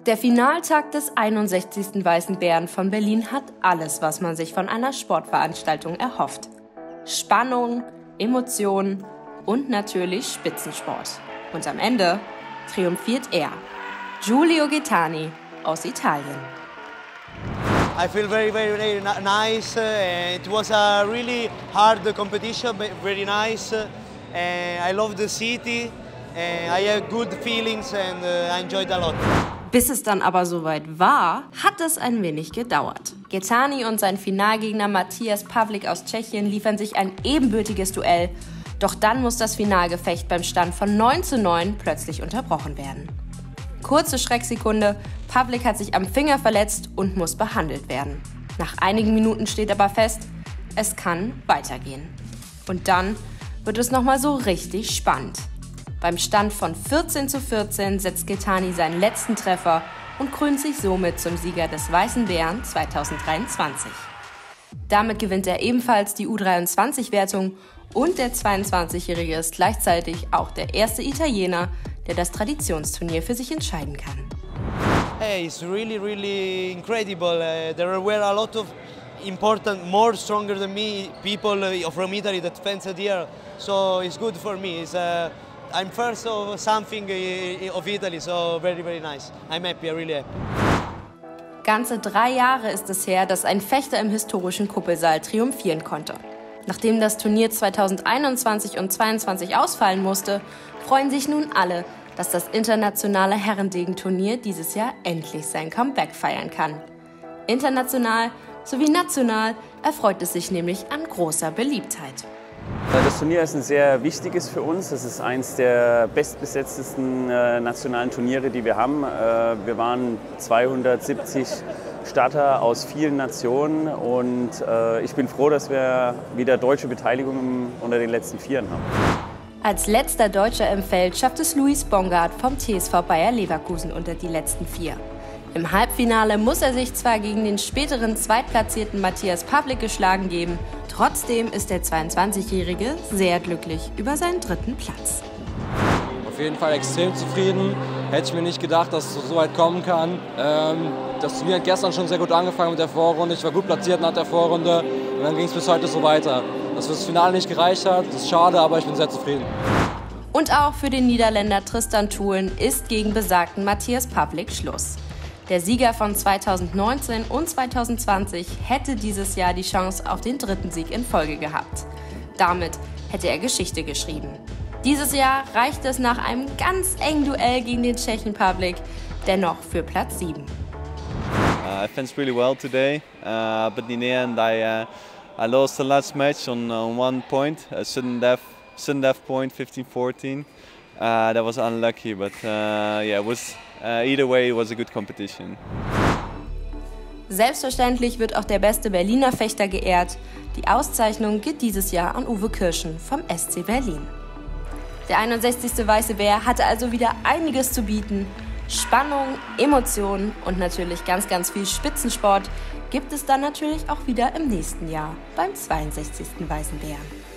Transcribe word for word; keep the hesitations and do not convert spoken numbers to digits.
Der Finaltag des einundsechzigsten Weißen Bären von Berlin hat alles, was man sich von einer Sportveranstaltung erhofft. Spannung, Emotionen und natürlich Spitzensport. Und am Ende triumphiert er, Giulio Gaetani aus Italien. I feel very, very, very nice. Uh, it was a really hard competition, but very nice. Uh, I love the city. Uh, I have good feelings and uh, I enjoyed a lot. Bis es dann aber soweit war, hat es ein wenig gedauert. Gaetani und sein Finalgegner Matthias Pavlik aus Tschechien liefern sich ein ebenbürtiges Duell. Doch dann muss das Finalgefecht beim Stand von neun zu neun plötzlich unterbrochen werden. Kurze Schrecksekunde, Pavlik hat sich am Finger verletzt und muss behandelt werden. Nach einigen Minuten steht aber fest, es kann weitergehen. Und dann wird es nochmal so richtig spannend. Beim Stand von vierzehn zu vierzehn setzt Gaetani seinen letzten Treffer und krönt sich somit zum Sieger des Weißen Bären zweitausenddreiundzwanzig. Damit gewinnt er ebenfalls die U dreiundzwanzig-Wertung und der zweiundzwanzigjährige ist gleichzeitig auch der erste Italiener, der das Traditionsturnier für sich entscheiden kann. Hey, it's really, really incredible. Uh, there were a lot of important, more stronger than me people uh, from Italy that fenced here, so it's good for me. It's, uh, I'm first of something of Italy, so very, very nice. I'm happy, I'm really happy. Ganze drei Jahre ist es her, dass ein Fechter im historischen Kuppelsaal triumphieren konnte. Nachdem das Turnier zweitausendeinundzwanzig und zweitausendzweiundzwanzig ausfallen musste, freuen sich nun alle, dass das internationale Herrendegenturnier dieses Jahr endlich sein Comeback feiern kann. International sowie national erfreut es sich nämlich an großer Beliebtheit. Das Turnier ist ein sehr wichtiges für uns. Es ist eines der bestbesetztesten äh, nationalen Turniere, die wir haben. Äh, wir waren zweihundertsiebzig Starter aus vielen Nationen und äh, ich bin froh, dass wir wieder deutsche Beteiligung im, unter den letzten Vieren haben. Als letzter Deutscher im Feld schafft es Luis Bongard vom T S V Bayer Leverkusen unter die letzten vier. Im Halbfinale muss er sich zwar gegen den späteren zweitplatzierten Matthias Pavlik geschlagen geben, trotzdem ist der zweiundzwanzigjährige sehr glücklich über seinen dritten Platz. Auf jeden Fall extrem zufrieden. Hätte ich mir nicht gedacht, dass es so weit kommen kann. Ähm, das Turnier hat gestern schon sehr gut angefangen mit der Vorrunde. Ich war gut platziert nach der Vorrunde und dann ging es bis heute so weiter. Dass für das Finale nicht gereicht hat, das ist schade, aber ich bin sehr zufrieden. Und auch für den Niederländer Tristan Thulen ist gegen besagten Matthias Pavlik Schluss. Der Sieger von zweitausendneunzehn und zweitausendzwanzig hätte dieses Jahr die Chance auf den dritten Sieg in Folge gehabt. Damit hätte er Geschichte geschrieben. Dieses Jahr reicht es nach einem ganz engen Duell gegen den Tschechen Pavlik dennoch für Platz sieben. Uh, I fenced really well today, uh, but in the end I, uh, I lost the last match on, on one point, a sudden death, sudden death point, fifteen fourteen. Uh, that was unlucky, but uh, yeah, it was uh, either way it was a good competition. Selbstverständlich wird auch der beste Berliner Fechter geehrt. Die Auszeichnung geht dieses Jahr an Uwe Kirschen vom S C Berlin. Der einundsechzigste Weiße Bär hatte also wieder einiges zu bieten. Spannung, Emotionen und natürlich ganz, ganz viel Spitzensport gibt es dann natürlich auch wieder im nächsten Jahr beim zweiundsechzigsten Weißen Bären.